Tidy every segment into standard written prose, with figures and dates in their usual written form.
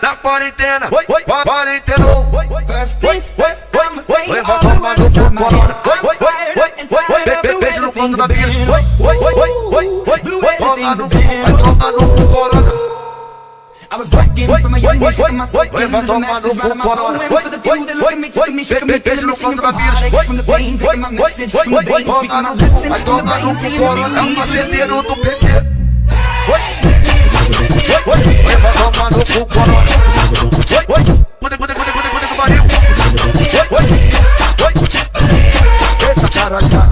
Na quarentena, quarentena. First things first, I'ma say Vai all the tomar no words cu, of my corona. heart. I'm fired up and tired of the way Beijo no that canto things da have bicha. been. The way that Toma things no have cu, been. vai tomar no cu, corona. I was working from a young age, from my sweat Vai into the tomar masses, no cu, writing my corona. poems for the few that look at me, took me, shook me, Beijo no feeling me, canto da singing from bicha. heartache, from the pain, taking my message from the veins, speaking Toma my no cu, lesson vai from the tomar no brain, cu, saying corona. É to o me, faceteiro do PC. Vai tomar no cu, corona. Pude do baril. Eita caralho.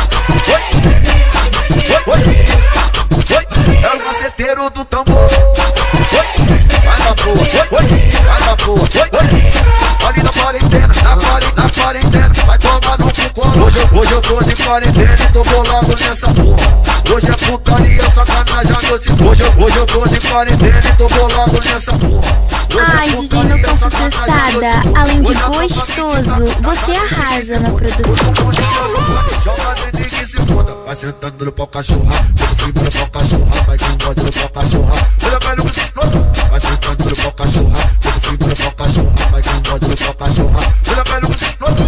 É o faceteiro do tambor. Vai na boa, vai na boa. Ali na quarentena, na quarentena. Vai tomar no cu, corona. Hoje eu tô de quarentena e tô bolado nessa porra. Hoje é putaria, sacanagem à noite. Hoje eu tô de quarentena e tô bolado nessa porra. Ai, DJ Nocão Sucessada, além de gostoso, você arrasa na produção. Vai sentando no pau cachorra, por cima no pau cachorra, vai com bode no pau cachorra. Olha velho que se foda. Vai sentando no pau cachorra, por cima no pau cachorra, vai com bode no pau cachorra. Olha velho que se foda.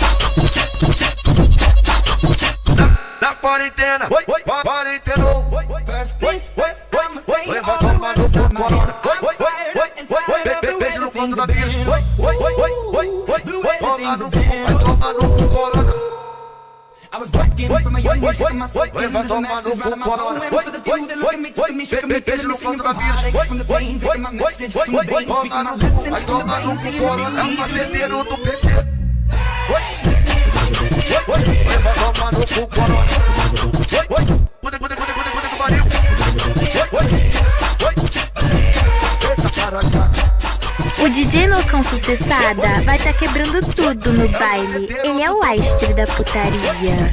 Na quarentena, quarentena. first things first, I'ma say Vai all the tomar no words cu, of my corona. heart. I'm fired up and tired of the way Beijo no that canto things da have bicha. been. The way that Toma things no have cu, vai been. tomar no cu, corona. I was working from a young age, from my sweat Vai into the tomar masses, no cu, writing my corona. poems for the few that look at me, took me, shook me, Beijo feeling no me, singing canto da from bicha. heartache, from the pain, taking my message from the veins, speaking my lesson Vai from the tomar no brain, cu, saying corona. É to o me, faceteiro do PC. Vai tomar no cu, corona. Pude do baril. Eita caralho. O DJ Nocão Sucessada vai tá quebrando tudo no baile. Ele é o astre da putaria.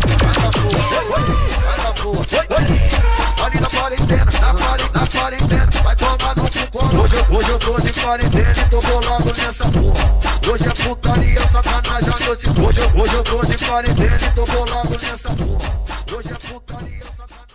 Ali na quarentena, na quarentena. Vai tomar no cu, corona. Hoje eu tô de quarentena e tô bolado nessa porra. Hoje é putaria, sacanagem à noite. Hoje eu tô de quarentena e tô bolado nessa porra. Hoje é putaria, sacanagem.